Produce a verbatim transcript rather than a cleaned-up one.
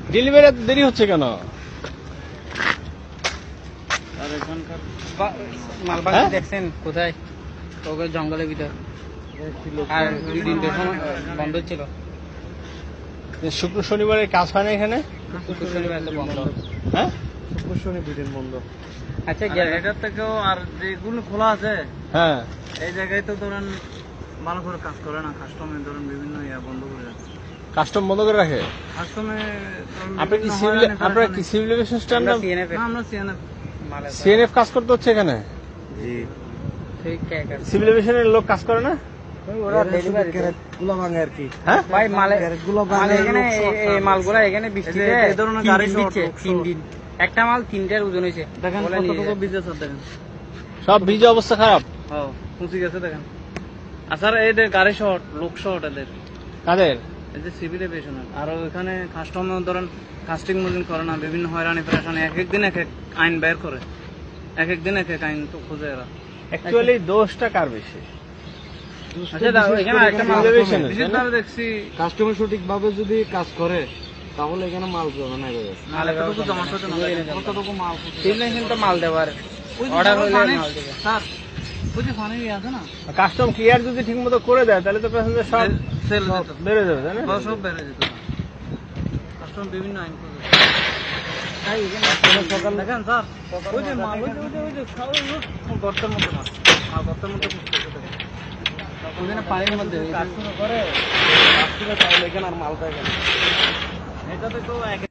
Delivery এত দেরি হচ্ছে কেন? আর এখানকার মালবাহী দেখছেন কোথায়? ওকে জঙ্গলের ভিতর, আর দুই তিনটের সময় বন্ধ ছিল। শুক্র শনিবারের কাজ হয় না এখানে? শুক্র শনিবার তো বন্ধ। হ্যাঁ, শুক্র শনি দুই দিন বন্ধ। আচ্ছা, এটার থেকেও আর যেগুলো খোলা আছে, হ্যাঁ, এই জায়গায় তো ধরেন ভালো করে কাজ করে না। কাস্টমে ধরেন বিভিন্ন ইয়া বন্ধ করে রাখে, কাস্টম বন্ধ করে রাখে। কাস্টমে আপনি কি সিভিল, আপনারা কি সিভিল এভিয়েশন স্ট্যান্ড? আমরা সিএনএফ, আমরা সিএনএফ সিএনএফ কাজ করতে হচ্ছে এখানে? জি, সিভিল এভিয়েশনের লোক কাজ করে না? ওরা ডেলিভারি গুলো ভাঙে আর কি। হ্যাঁ ভাই, মালে গুলো মাল ভাঙে এখানে, এই মালগুলা এখানে বৃষ্টিতে এই ধরনের গাড়ি দিচ্ছে তিন দিন। একটা মাল তিনটার ওজন হয়েছে, দেখেন কতটুকু বীজ আছে, দেখেন সব ভিজে অবস্থা খারাপ। হ্যাঁ, পৌঁছে গেছে দেখেন। আচ্ছা, এদের গাড়ি শর্ট, লোক শর্ট এদের, কাদের? এই যে সিভিল এভিয়েশনের। আর এখানে কাস্টমার ধরেন কাস্টিং মজিং করে না, বিভিন্ন হয়রানি পেরেশানি, এক একদিন এক এক আইন বের করে, এক একদিন এক এক আইন তো খুঁজে এরা। অ্যাকচুয়ালি দোষটা কার বেশি? আচ্ছা, দাও, এখানে একটা মাল বিশেষভাবে দেখছি, কাস্টমার সঠিক ভাবে যদি কাজ করে তাহলে এখানে মাল জমা নাই। মাল এতটুকু জমা করতে না, কতটুকু মাল সিভিল তো মাল দেওয়ার অর্ডার হলে মাল দেবে। স্যার, ওই যে ফানি আছে না, কাস্টম ক্লিয়ার যদি ঠিক মতো করে দেয় তাহলে তো প্যাসেঞ্জার সব সেল বেড়ে যাবে, তাই না? সব বেড়ে যেত। কাস্টম বিভিন্ন আইন করে দেখেন স্যার, ওই যে মাল, ওই যে ওই যে ওই যে গর্তের মধ্যে মাছ, আর গর্তের মধ্যে ওখানে পানির মধ্যে কাজ করে তাহলে এখানে আর মাল পায় না। এটাতে তো